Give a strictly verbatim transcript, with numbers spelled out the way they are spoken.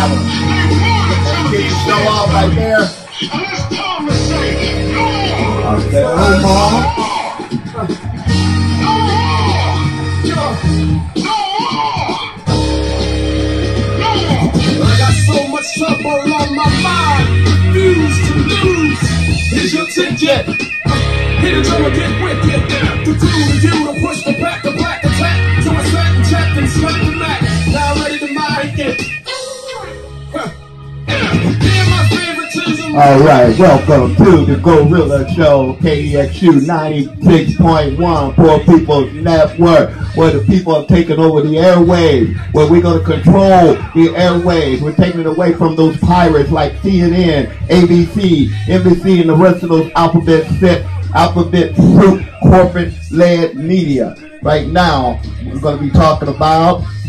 have them. Let's get the show off right there. Okay, hold on. I got so much trouble on my mind, refuse to lose. Here's your ticket. Hit a drum and get wicked. To do the you to push the back, the black attack. So I sat and checked and slapped the mat. Now I'm ready to mic it. Hear my favoritism. All right, welcome to the Gorilla Show, K E X U ninety-six point one, Poor People's Network, where the people are taking over the airwaves, where we're going to control the airwaves. We're taking it away from those pirates like C N N, A B C, N B C, and the rest of those alphabet set, alphabet soup, corporate-led media. Right now, we're going to be talking about